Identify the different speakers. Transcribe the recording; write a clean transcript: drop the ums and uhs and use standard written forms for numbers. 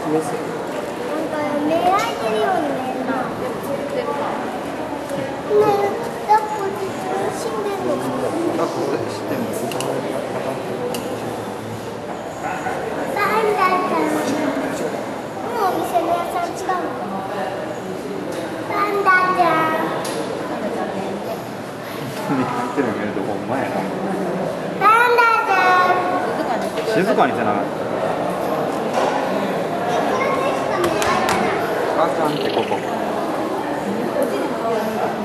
Speaker 1: メッセージ。
Speaker 2: なんか目開いてるように見えるな。ね、抱っこ死んでるのかな。
Speaker 1: 抱っこしてんの？
Speaker 2: パンダちゃん。もうお店の屋さん違うの。パンダちゃん。
Speaker 1: 入ってるの見るとほんまやな。
Speaker 2: パンダちゃん。
Speaker 1: 静かにせな。あかんってここ。